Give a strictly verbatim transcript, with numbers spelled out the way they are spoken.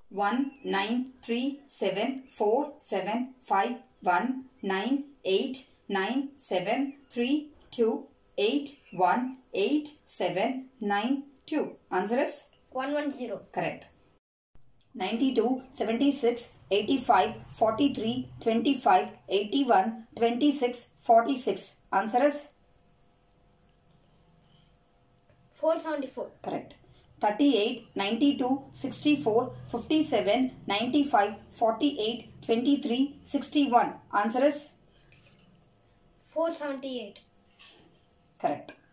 one, nine, three, seven, four, seven, five, one, nine, eight, nine, seven, three, two, eight, one, eight, seven, nine, two. Answer is? one one zero. Correct. ninety-two, seventy-six, eighty-five, forty-three, twenty-five, eighty-one, twenty-six, forty-six. Answer is? four seventy-four. Correct. thirty-eight, ninety-two, sixty-four, fifty-seven, ninety-five, forty-eight, twenty-three, sixty-one. Answer is? four seventy-eight. Correct.